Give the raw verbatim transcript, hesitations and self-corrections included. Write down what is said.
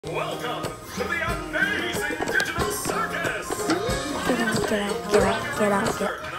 Welcome to the amazing digital circus! Get out, get out, get out, get out, get out.